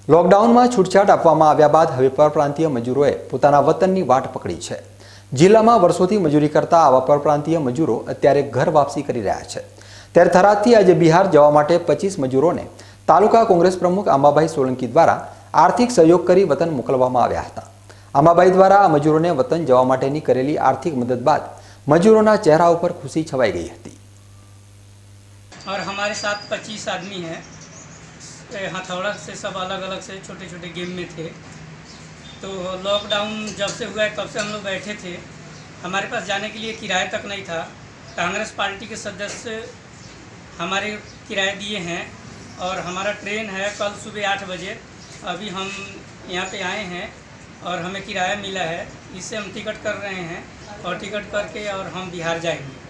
લોકડાઉનમાં છૂટછાટ આપવામાં આવ્યા બાદ હવે પરપ્રાંતીય મજૂરોએ પોતાના વતનની વાટ પકડી છે। જિલ્લામાં વર્ષોથી મજૂરી કરતા આવા પરપ્રાંતીય મજૂરો અત્યારે ઘર વાપસી કરી રહ્યા છે। ત્યારે થરાદથી આજે બિહાર જવા માટે 25 મજૂરોને તાલુકા કોંગ્રેસ પ્રમુખ આંબાભાઈ સોલંકી દ્વારા આર્થિક સહયોગ કરી વતન મોકલવામાં આવ્યા હતા। આંબાભાઈ દ્વારા આ મજૂરોને વતન જવા માટેની કરેલી આર્થિક મદદ બાદ મજૂરોના ચહેરા ઉપર ખુશી છવાઈ ગઈ હતી। और हमारे साथ 25 आदमी हैं। हथौड़ा से सब अलग अलग से छोटे छोटे गेम में थे। तो लॉकडाउन जब से हुआ है तब से हम लोग बैठे थे। हमारे पास जाने के लिए किराया तक नहीं था। कांग्रेस पार्टी के सदस्य हमारे किराया दिए हैं और हमारा ट्रेन है कल सुबह 8 बजे। अभी हम यहाँ पे आए हैं और हमें किराया मिला है, इससे हम टिकट कर रहे हैं और टिकट करके और हम बिहार जाएंगे।